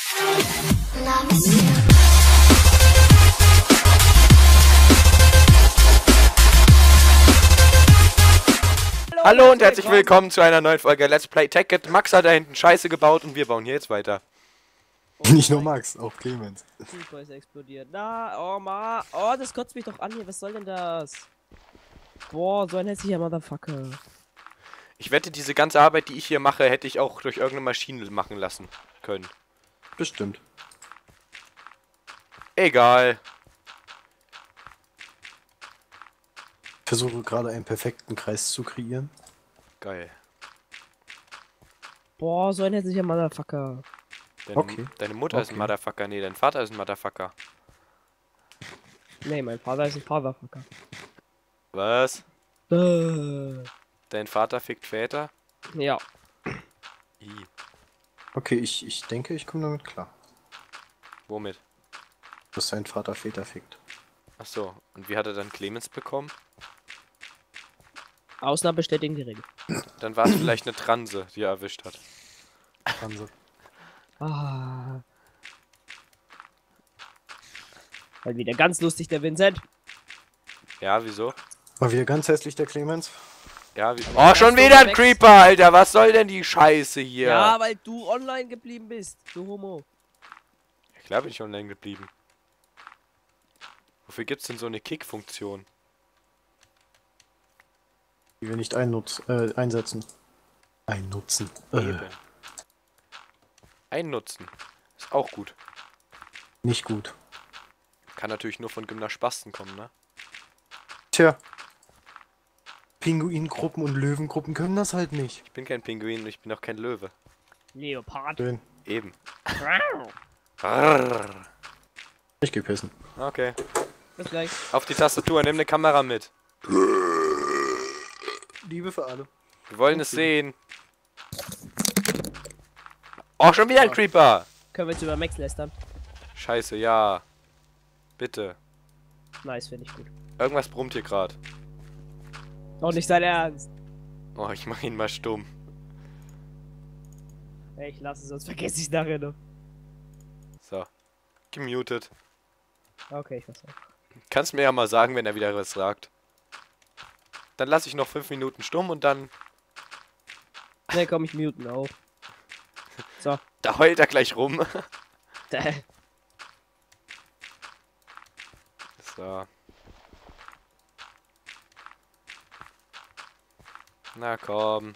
Hallo und herzlich willkommen zu einer neuen Folge Let's Play Tekkit. Max hat da hinten Scheiße gebaut und wir bauen hier jetzt weiter. Oh, nicht nur Max, auch Clemens. Super, ist explodiert. Na, oh ma, oh, das kotzt mich doch an hier. Was soll denn das? Boah, so ein hässlicher Motherfucker. Ich wette, diese ganze Arbeit, die ich hier mache, hätte ich auch durch irgendeine Maschine machen lassen können. Bestimmt. Egal. Ich versuche gerade einen perfekten Kreis zu kreieren. Geil. Boah, so ein hässlicher Motherfucker. Deine Mutter ist ein Motherfucker. Nee, dein Vater ist ein Motherfucker. Nee, mein Vater ist ein Fatherfucker. Was? Dein Vater fickt Väter? Ja. I. Okay, ich denke, ich komme damit klar. Womit? Dass sein Vater Väter fickt. Ach so. Und wie hat er dann Clemens bekommen? Ausnahmen bestätigen die Regel. Dann war es vielleicht eine Transe, die er erwischt hat. Transe. Ah. Mal wieder ganz lustig, der Vincent. Ja, wieso? War wieder ganz hässlich, der Clemens. Ja, wie... Oh, schon wieder ein Creeper, Alter! Was soll denn die Scheiße hier? Ja, weil du online geblieben bist, du Homo. Ja, klar bin ich online geblieben. Wofür gibt's denn so eine Kick-Funktion? Die wir nicht einsetzen. Einnutzen. Eben. Einnutzen. Ist auch gut. Nicht gut. Kann natürlich nur von Gymnaspasten kommen, ne? Tja. Pinguingruppen und Löwengruppen können das halt nicht. Ich bin kein Pinguin und ich bin auch kein Löwe. Leopard. Schön. Eben. Ich geh pissen. Okay. Bis gleich. Auf die Tastatur, nimm eine Kamera mit. Liebe für alle. Wir wollen es sehen. Oh, schon wieder ein Creeper! Können wir jetzt über Max lästern? Scheiße, ja. Bitte. Nice, finde ich gut. Irgendwas brummt hier gerade. Auch nicht sein Ernst. Oh, ich mach ihn mal stumm. Ey, ich lasse es, sonst vergesse ich nachher noch. So. Gemutet. Okay, ich weiß auch. Kannst mir ja mal sagen, wenn er wieder was sagt. Dann lasse ich noch 5 Minuten stumm und dann... Ne, komm, ich muten auch. So. Da heult er gleich rum. So. Na komm.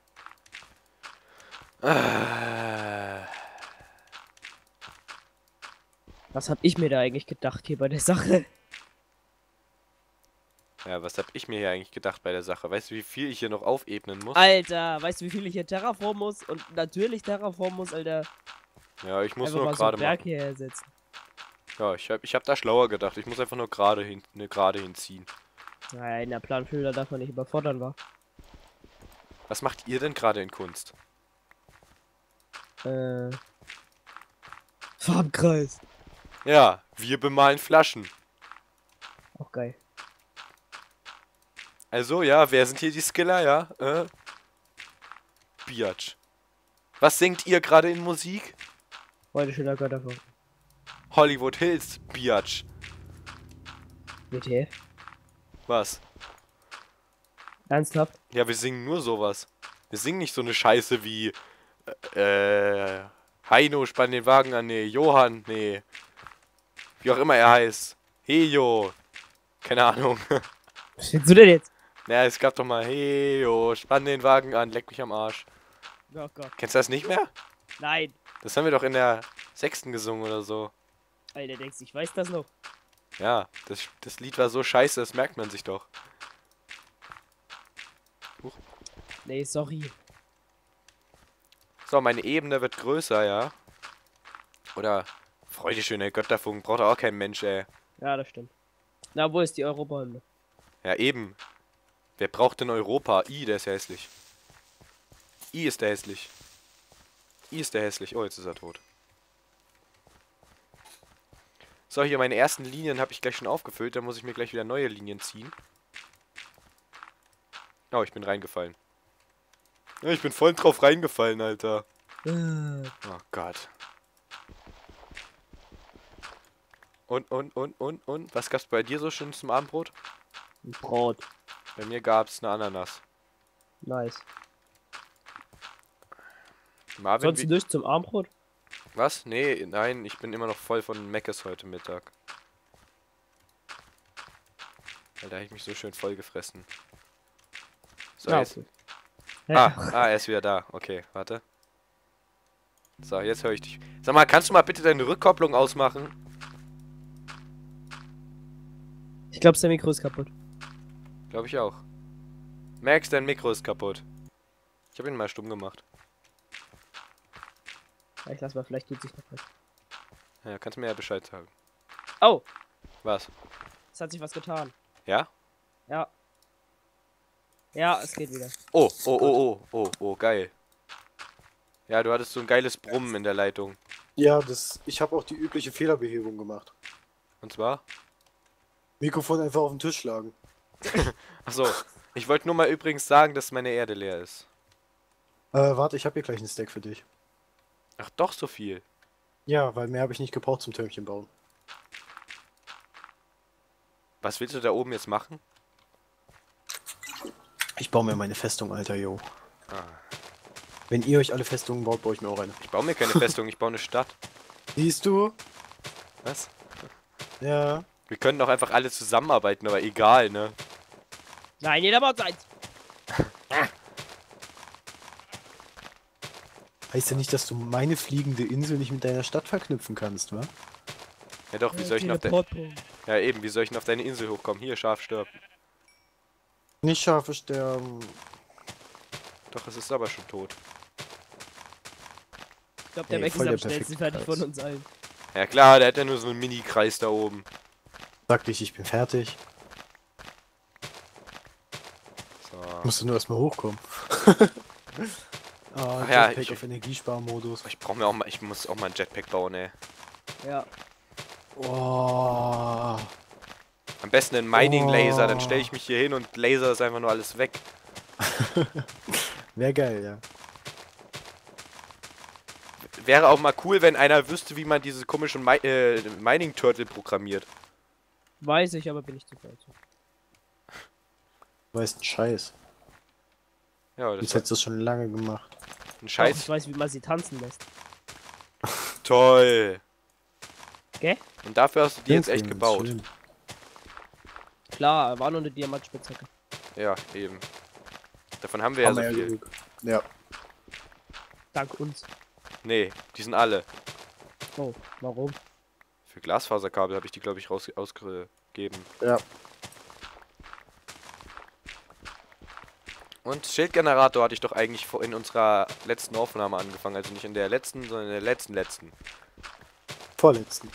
Was hab ich mir da eigentlich gedacht hier bei der Sache? Ja, was hab ich mir hier eigentlich gedacht bei der Sache? Weißt du, wie viel ich hier noch aufebnen muss? Alter, weißt du, wie viel ich hier terraformen muss? Und natürlich terraformen muss, Alter. Ja, ich muss Einfach nur mal so gerade einen Berg machen. hierher setzen. Ja, ich hab da schlauer gedacht. Ich muss einfach nur gerade hinziehen. Nein, der Planführer darf man nicht überfordern, war. Was macht ihr denn gerade in Kunst? Farbkreis. Ja, wir bemalen Flaschen. Auch geil. Also, ja, wer sind hier die Skiller, ja? Biatch. Was singt ihr gerade in Musik? Heute schöner Götterfunk. Hollywood Hills, Biatch. WTF? Was? Ernsthaft? Ja, wir singen nur sowas. Wir singen nicht so eine Scheiße wie, Heino, spann den Wagen an, nee, Johann, nee. Wie auch immer er heißt. Hejo. Keine Ahnung. Was findest du denn jetzt? Naja, es gab doch mal, Hejo, spann den Wagen an, leck mich am Arsch. Oh Gott. Kennst du das nicht mehr? Nein. Das haben wir doch in der 6. gesungen oder so. Alter, denkst du, ich weiß das noch? Ja, das Lied war so scheiße, das merkt man sich doch. Nee, sorry. So, meine Ebene wird größer, ja. Oder, Freude schöner Götterfunk, braucht auch kein Mensch, ey. Ja, das stimmt. Na, wo ist die Europahymne? Ja, eben. Wer braucht denn Europa? Der ist ja hässlich. Ist der hässlich. Ist der hässlich. Oh, jetzt ist er tot. So, hier meine ersten Linien habe ich gleich schon aufgefüllt. Dann muss ich mir gleich wieder neue Linien ziehen. Oh, ich bin reingefallen. Ja, ich bin voll drauf reingefallen, Alter. Oh Gott. Und? Was gab's bei dir so schön zum Abendbrot? Ein Brot. Bei mir gab's eine Ananas. Nice. Marvin, Sollst du durch zum Abendbrot? was? Nee, nein, ich bin immer noch voll von Meckes heute Mittag. Weil da habe ich mich so schön voll gefressen. So, Ja, jetzt. okay. Er ist wieder da. Okay, warte. So, jetzt höre ich dich. Sag mal, kannst du mal bitte deine Rückkopplung ausmachen? Ich glaube, der Mikro ist kaputt. Glaube ich auch. Max, dein Mikro ist kaputt. Ich habe ihn mal stumm gemacht. Ja, ich lass mal, vielleicht tut sich noch was. Ja, kannst mir ja Bescheid sagen. Oh, Was? es hat sich was getan. Ja? Ja. Ja, es geht wieder. Oh, geil. Ja, du hattest so ein geiles Brummen in der Leitung. Ja, ich habe auch die übliche Fehlerbehebung gemacht. Und zwar? Mikrofon einfach auf den Tisch schlagen. Achso, ich wollte nur mal übrigens sagen, dass meine Erde leer ist. Warte, ich habe hier gleich einen Stack für dich. Ach, doch so viel. Ja, weil mehr habe ich nicht gebraucht zum Türmchen bauen. Was willst du da oben jetzt machen? Ich baue mir meine Festung, Alter, yo. Ah, Wenn ihr euch alle Festungen baut, baue ich mir auch eine. ich baue mir keine Festung, ich baue eine Stadt. Siehst du? Was? Ja. Wir können doch einfach alle zusammenarbeiten, aber egal, ne? Nein, jeder baut seins. Heißt ja nicht, dass du meine fliegende Insel nicht mit deiner Stadt verknüpfen kannst, wa? Ja doch, wie soll ich denn auf Ja eben, wie soll ich denn auf deine Insel hochkommen? Hier, Schaf stirbt. Nicht Schafe sterben. Doch, es ist aber schon tot. Ich glaube, der Ey, Mac ist voll am der schnellsten perfekte fertig von Kreis. uns allen. Ja klar, der hat ja nur so einen Mini-Kreis da oben. Sag dich, ich bin fertig. So. Musst du nur erstmal hochkommen. Ach ja, Jetpack ich- auf Energiesparmodus. Ich brauche mir auch mal, ich muss auch mal ein Jetpack bauen, ey. Ja. Oh. Am besten ein Mining-Laser, dann stelle ich mich hier hin und Laser ist einfach nur alles weg. Wäre geil, ja. Wäre auch mal cool, wenn einer wüsste, wie man diese komischen Mining-Turtle programmiert. Weiß ich, aber bin ich zu faul zu. Du weißt, ein Scheiß. Ja, das Jetzt ist hättest du das schon lange gemacht. ein Doch, Scheiß. ich weiß, wie man sie tanzen lässt. Toll. Gell? Und dafür hast du die jetzt echt Schön, gebaut. schön. Klar, war nur eine Diamantspitzhacke. Ja, eben. Davon haben wir ja Haben so wir ja viel. genug. Ja. Dank uns. Nee, die sind alle. Oh, warum? Für Glasfaserkabel habe ich die, glaube ich, ausgegeben. Ja. Und Schildgenerator hatte ich doch eigentlich in unserer letzten Aufnahme angefangen. Also nicht in der letzten, sondern in der letzten. Vorletzten.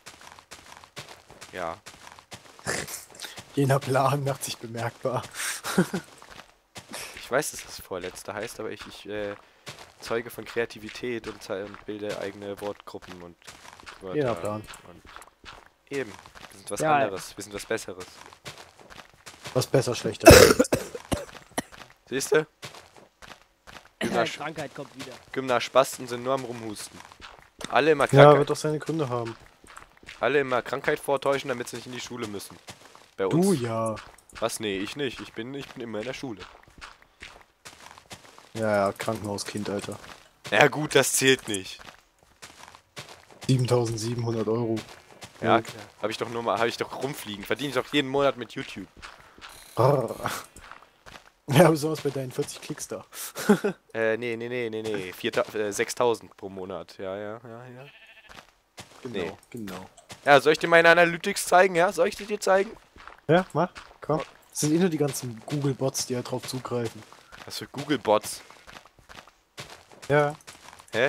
Ja. Jener Plan macht sich bemerkbar. Ich weiß, dass das vorletzte heißt, aber ich zeuge von Kreativität und bilde eigene Wortgruppen und Wörter. Jener Plan. Und eben. Wir sind was Ja, anderes. Wir sind was Besseres. Was besser, schlechter. Siehst du? Krankheit kommt wieder. Gymnaspasten sind nur am Rumhusten. Alle immer Ja, Krankheit, wird doch seine Gründe haben. alle immer Krankheit vortäuschen, damit sie nicht in die Schule müssen. Bei uns. Du ja. Was? Nee, ich nicht. Ich bin immer in der Schule. Ja, Krankenhauskind, Alter. Ja gut, das zählt nicht. 7.700 Euro. Ja, klar. Habe ich doch rumfliegen. Verdiene ich doch jeden Monat mit YouTube. Brrr. Ja, besonders bei deinen 40 Klicks da. Nee. 6.000 pro Monat. Ja. Genau, genau. Ja, soll ich dir meine Analytics zeigen? Ja, soll ich die dir zeigen? Ja, mach, komm. Das sind nur die ganzen Google-Bots, die ja drauf zugreifen. Was für Google-Bots? Ja. Hä?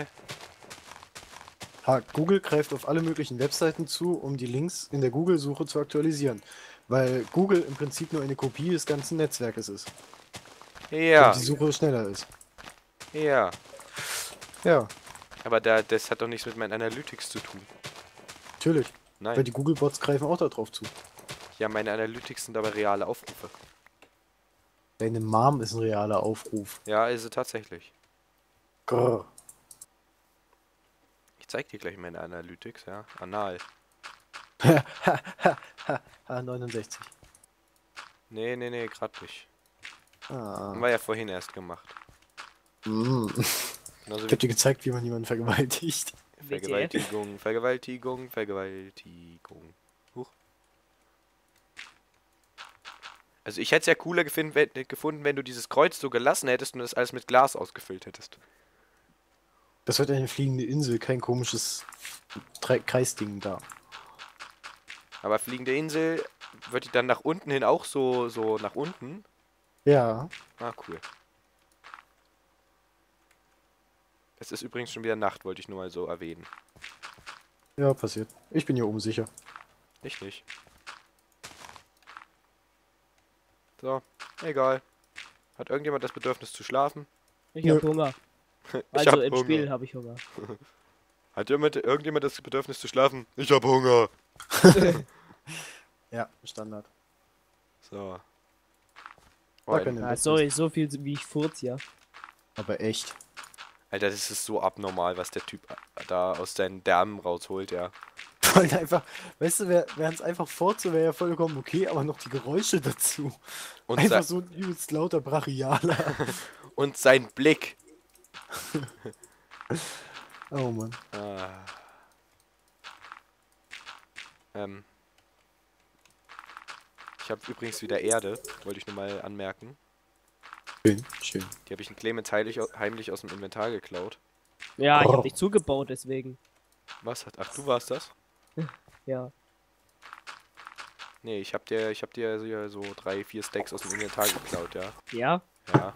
Google greift auf alle möglichen Webseiten zu, um die Links in der Google-Suche zu aktualisieren. Weil Google im Prinzip nur eine Kopie des ganzen Netzwerkes ist. Ja. Und die Suche schneller ist. Ja. Ja, Aber das hat doch nichts mit meinen Analytics zu tun. natürlich. Weil Nein. die Google-Bots greifen auch da drauf zu. Ja, meine Analytics sind aber reale Aufrufe. Deine Mom ist ein realer Aufruf. Ja, ist sie tatsächlich. Grrr. Ich zeig dir gleich meine Analytics, ja. Anal. 69. Nee, grad nicht. Ah. Haben wir ja vorhin erst gemacht. Mm. Genauso Ich wie hab dir gezeigt, wie man jemanden vergewaltigt. WTF. Vergewaltigung. Huch. Also ich hätte es ja cooler gefunden, wenn du dieses Kreuz so gelassen hättest und das alles mit Glas ausgefüllt hättest. Das wird eine fliegende Insel, kein komisches Kreisding da. Aber fliegende Insel, wird die dann nach unten hin auch so nach unten? Ja. Ah, cool. Es ist übrigens schon wieder Nacht, wollte ich nur mal so erwähnen. Ja, passiert. Ich bin hier oben sicher. Ich nicht. So, egal. Hat irgendjemand das Bedürfnis zu schlafen? Ich Nö. hab Hunger. Ich Also hab im Hunger. Spiel habe ich Hunger. Hat irgendjemand das Bedürfnis zu schlafen? Ich hab Hunger. Ja, Standard. So. Gar keine Ah, Lust. sorry, so viel wie ich furz, ja. Aber echt. Alter, das ist so abnormal, was der Typ da aus seinen Därmen rausholt, ja. Voll einfach, weißt du, wären es einfach Furze, wäre ja vollkommen okay, aber noch die Geräusche dazu. Und, Einfach so ein übelst lauter Brachialer. und sein Blick. Oh Mann. Ah. Ich habe übrigens wieder Erde, wollte ich nur mal anmerken. Schön. Die habe ich in Clemens heimlich aus dem Inventar geklaut. Ja, ich Oh. hab dich zugebaut, deswegen. Was? Ach, du warst das? Ja. Nee, ich hab dir so 3-4 Stacks aus dem Inventar geklaut, ja. Ja? Ja.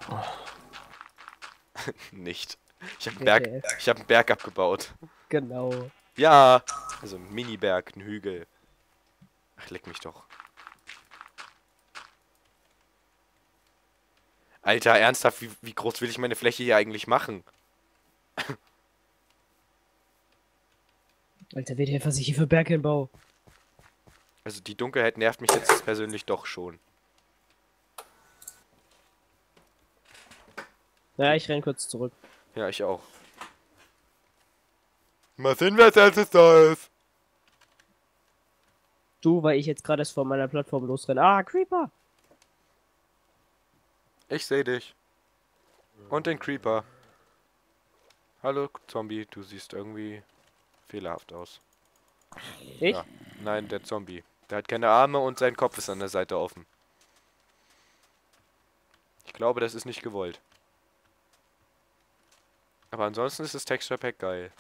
Nicht. Ich habe WTF. einen Berg abgebaut. Genau. Ja. Also ein Mini-Berg, ein Hügel. Ach, leck mich doch. Alter, ernsthaft, wie groß will ich meine Fläche hier eigentlich machen? Alter, WTF, was ich hier für Berge hinbaue. Also die Dunkelheit nervt mich jetzt persönlich doch schon. Ja, ich renn kurz zurück. Ja, ich auch. Mal sehen, wer als erstes da ist. Du, weil ich jetzt gerade erst von meiner Plattform losrenne. Ah, Creeper! Ich sehe dich. Und den Creeper. Hallo, Zombie, du siehst irgendwie fehlerhaft aus. Ich? Ja. Nein, der Zombie. Der hat keine Arme und sein Kopf ist an der Seite offen. Ich glaube, das ist nicht gewollt. Aber ansonsten ist das Texture Pack geil.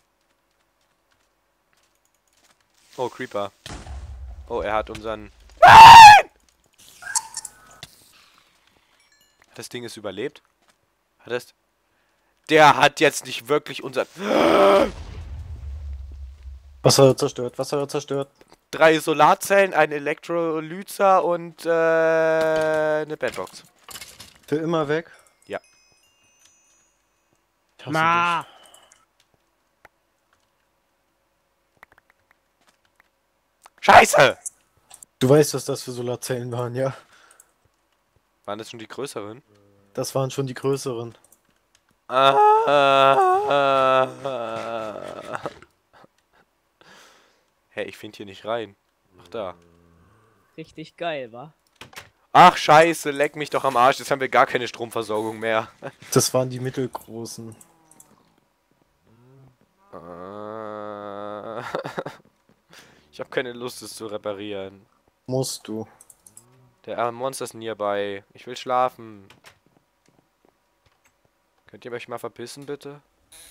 Oh, Creeper. Oh, er hat unseren... Nein! Das Ding ist überlebt. Hat das... Der hat jetzt nicht wirklich unseren... Wasser zerstört, Wasser zerstört. 3 Solarzellen, ein Elektrolyzer und eine Bedbox. Für immer weg. Ja. Ich hasse Ma! Scheiße! dich. Du weißt, was das für Solarzellen waren, ja? Waren das schon die größeren? Das waren schon die größeren. Hä, ich finde hier nicht rein. Ach, da. Richtig geil, wa? Ach, scheiße, leck mich doch am Arsch. Jetzt haben wir gar keine Stromversorgung mehr. Das waren die mittelgroßen. Ich habe keine Lust, es zu reparieren. Musst du. Der arme Monster ist nearby. Ich will schlafen. Könnt ihr euch mal verpissen, bitte?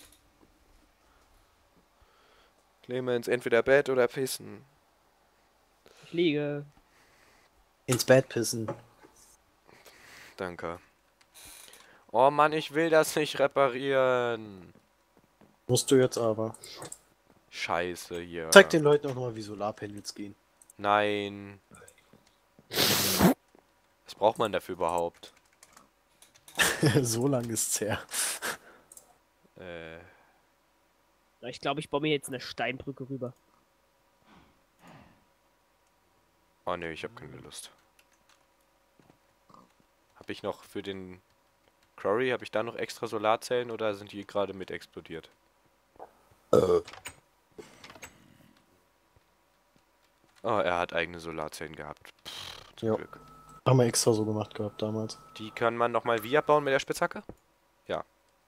Clemens, entweder Bett oder pissen. Ich liege. Ins Bett pissen. Danke. Oh Mann, ich will das nicht reparieren. Musst du jetzt aber. Scheiße hier. Zeig den Leuten auch nochmal, wie Solarpanels gehen. Nein. Was braucht man dafür überhaupt? So lang ist's her. Ich glaube, ich baue mir jetzt eine Steinbrücke rüber. Oh ne, ich habe keine Lust. Habe ich noch für den Quarry, habe ich da noch extra Solarzellen oder sind die gerade mit explodiert? Oh, er hat eigene Solarzellen gehabt. Zum Ja. Glück. Haben wir extra so gemacht gehabt damals. Die kann man nochmal wie abbauen mit der Spitzhacke? Ja.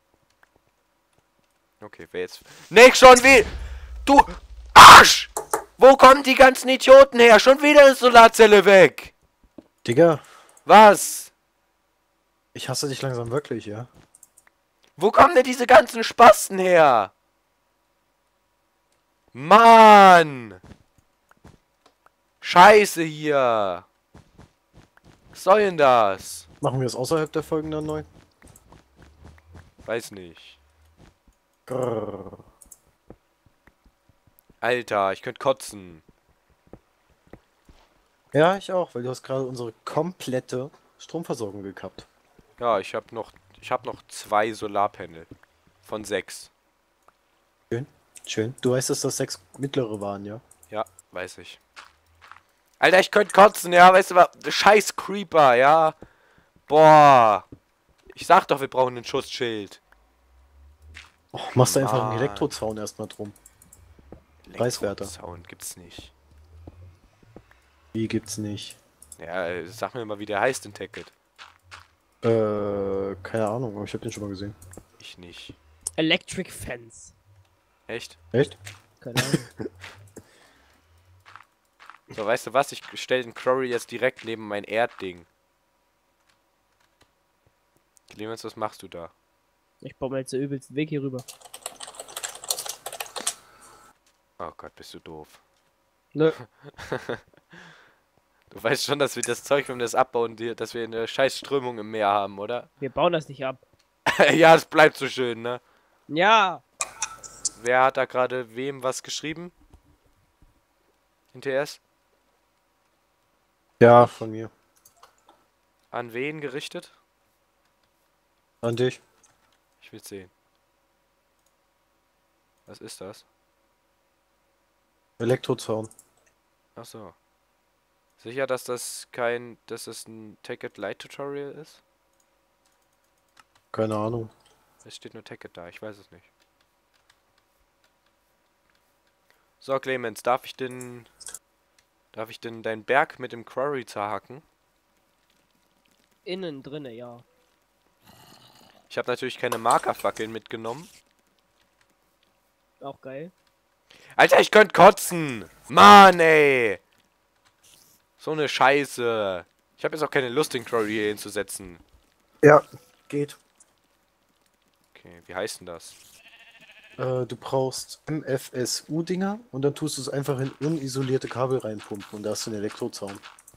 Okay, wer jetzt... Nick, schon wie... Du Arsch! Wo kommen die ganzen Idioten her? Schon wieder eine Solarzelle weg! Digga, Was? ich hasse dich langsam wirklich, ja? Wo kommen denn diese ganzen Spasten her? Mann! Scheiße hier! Was soll denn das? Machen wir es außerhalb der Folgen dann neu? Weiß nicht. Grrr. Alter, ich könnte kotzen. Ja, ich auch, weil du hast gerade unsere komplette Stromversorgung gekappt. Ja, ich hab noch 2 Solarpanel. Von 6. Schön. Du weißt, dass das 6 mittlere waren, ja? Ja, weiß ich. Alter, ich könnte kotzen, ja, weißt du was? Scheiß Creeper, ja. Boah. Ich sag doch, wir brauchen ein Schutzschild. Oh, machst du einfach einen Mann. Elektrozaun erstmal drum. Preiswerter. Sound gibt's nicht. Wie gibt's nicht? Ja, sag mir mal, wie der heißt in Tacket. Keine Ahnung, aber ich hab den schon mal gesehen. Ich nicht. Electric Fence. Echt? Echt? Keine Ahnung. So, weißt du was? Ich stell den Quarry jetzt direkt neben mein Erdding. Clemens, was machst du da? Ich baue mir jetzt den übelsten Weg hier rüber. Oh Gott, bist du doof. Nö. Du weißt schon, dass wir das Zeug, wenn wir das abbauen, dass wir eine scheiß Strömung im Meer haben, oder? Wir bauen das nicht ab. Ja, es bleibt so schön, ne? Ja. Wer hat da gerade wem was geschrieben? In TS? Ja, von mir. An wen gerichtet? An dich. Ich will sehen. Was ist das? Elektrozaun. Ach so. Sicher, dass das ein Tacket Light Tutorial ist? Keine Ahnung. Es steht nur Tacket da, ich weiß es nicht. So, Clemens, darf ich denn deinen Berg mit dem Quarry zerhacken? Innen drinne, ja. Ich habe natürlich keine Markerfackeln mitgenommen. Auch geil. Alter, ich könnte kotzen! Mann, ey! So eine Scheiße. Ich habe jetzt auch keine Lust, den Quarry hier hinzusetzen. Ja, geht. Okay, wie heißt denn das? Du brauchst MFSU-Dinger und dann tust du es einfach in unisolierte Kabel reinpumpen und da hast du einen Elektrozaun.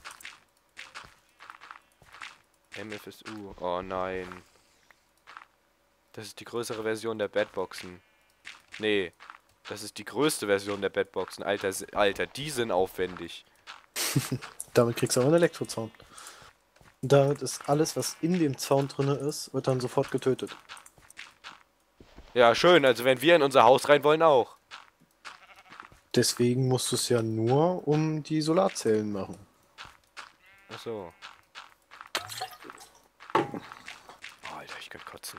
MFSU. Oh nein. Das ist die größere Version der Bedboxen. Nee. Das ist die größte Version der Bedboxen. Alter, die sind aufwendig. Damit kriegst du aber einen Elektrozaun. Und damit ist alles, was in dem Zaun drinne ist, wird dann sofort getötet. Ja, schön. Also wenn wir in unser Haus rein wollen, auch. Deswegen musst du es ja nur um die Solarzellen machen. Ach so. Oh, Alter, ich könnte kotzen.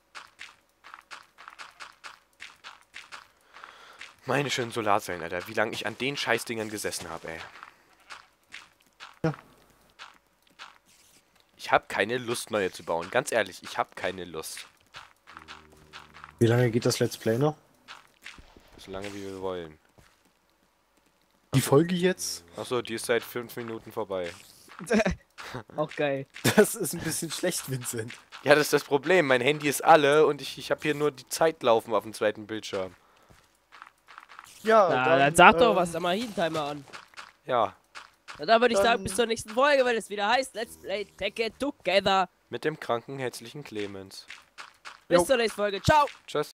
Meine schönen Solarzellen, Alter. Wie lange ich an den Scheißdingern gesessen habe, ey. Ja. Ich habe keine Lust, neue zu bauen. Ganz ehrlich, ich habe keine Lust. Wie lange geht das Let's Play noch? So lange, wie wir wollen. Die Folge jetzt? Achso, die ist seit 5 Minuten vorbei. Auch geil. Das ist ein bisschen schlecht, Vincent. Ja, das ist das Problem. Mein Handy ist alle und ich habe hier nur die Zeit laufen auf dem zweiten Bildschirm. Ja, Na, dann sag doch was, sag mal hier einen Timer an. Ja, Na, dann würde ich sagen, Dann- bis zur nächsten Folge, wenn es wieder heißt, Let's Play Tekken Together. mit dem kranken, hässlichen Clemens. Bis Jo. zur nächsten Folge. Ciao. Tschüss.